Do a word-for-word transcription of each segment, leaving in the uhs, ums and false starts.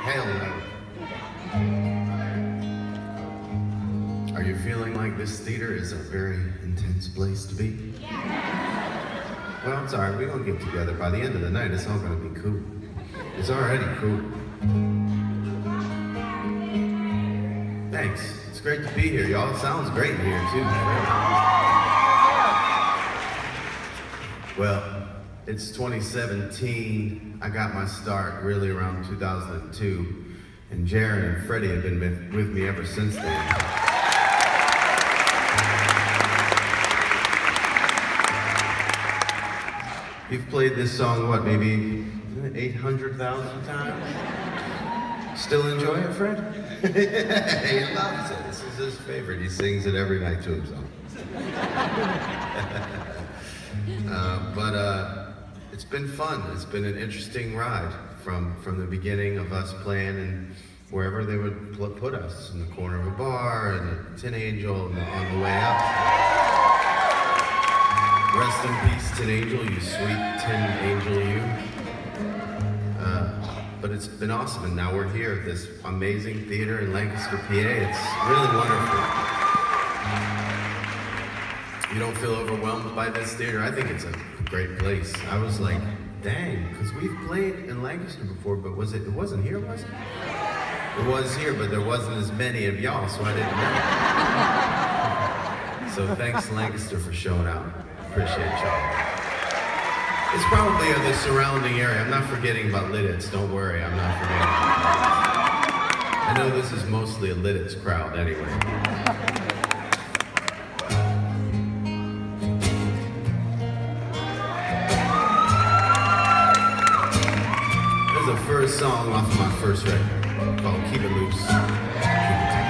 Hell no. Are you feeling like this theater is a very intense place to be? Yeah. Well, it's alright, we're gonna get together. By the end of the night, it's all gonna be cool. It's already cool. Thanks. It's great to be here, y'all. It sounds great here, too. Well, it's twenty seventeen. I got my start really around two thousand two, and Jaron and Freddie have been with me ever since then. You've played this song, what, maybe eight hundred thousand times? Still enjoy it, Fred? He loves it. This is his favorite. He sings it every night to himself. uh, but uh, it's been fun. It's been an interesting ride from, from the beginning of us playing and wherever they would put us, in the corner of a bar, in the Tin Angel, and on the way up. Rest in peace, Tin Angel, you sweet Tin Angel, you. Uh, but it's been awesome, and now we're here at this amazing theater in Lancaster, P A. It's really wonderful. You don't feel overwhelmed by this theater? I think it's a great place. I was like, dang, because we've played in Lancaster before, but was it, it wasn't here, was it? It was here, but there wasn't as many of y'all, so I didn't know. So thanks, Lancaster, for showing out. Appreciate y'all. It's probably of the surrounding area. I'm not forgetting about Lidditz. Don't worry, I'm not forgetting about Lidditz. I know this is mostly a Lidditz crowd anyway. There's a first song off of my first record called Keep It Loose. Keep It Tight.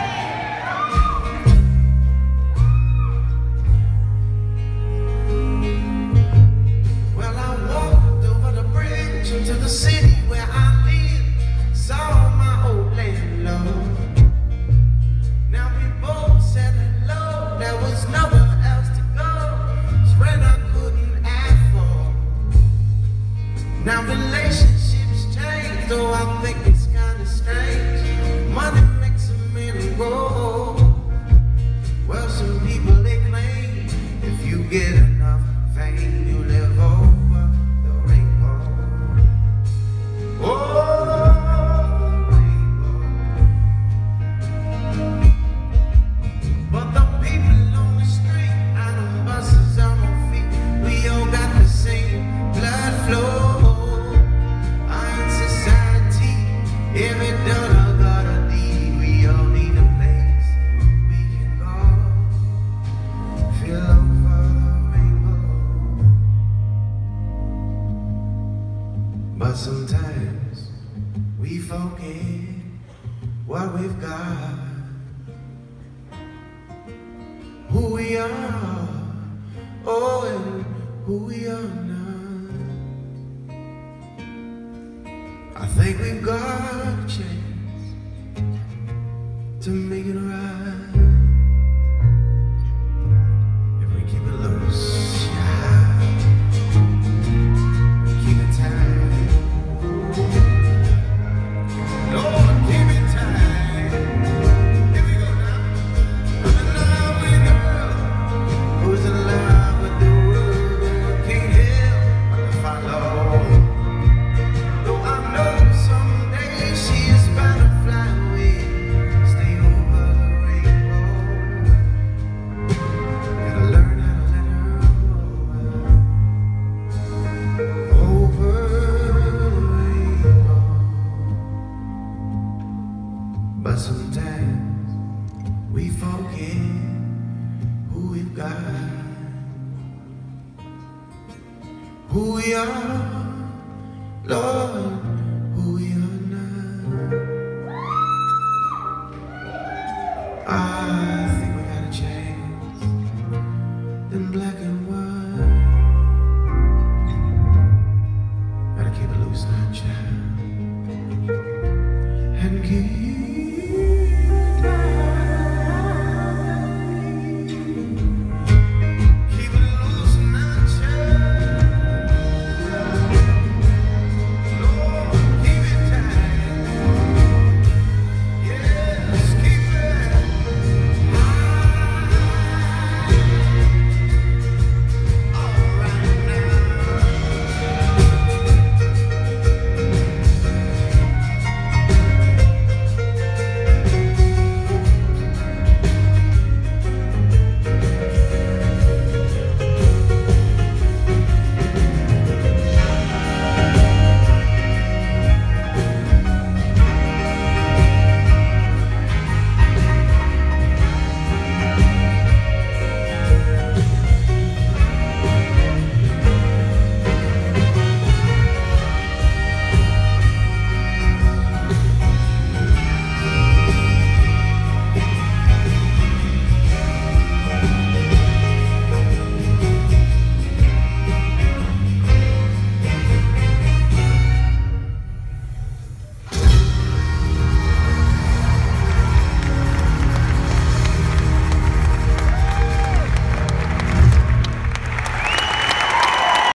The city where I live, saw my old landlord. Now we both said hello, there was nowhere else to go. It's rent I couldn't afford. Now relationships change, though I think it's kind of strange. Money makes a man grow. Well, some people they claim if you get enough fame, you live over. But sometimes we forget what we've got, who we are, oh, and who we are not. I think we've got a chance to make it right if we keep it loose. But sometimes we forget who we've got, who we are, Lord, who we are not. I think we got a chance in black and white. Gotta keep it loose now, child, and keep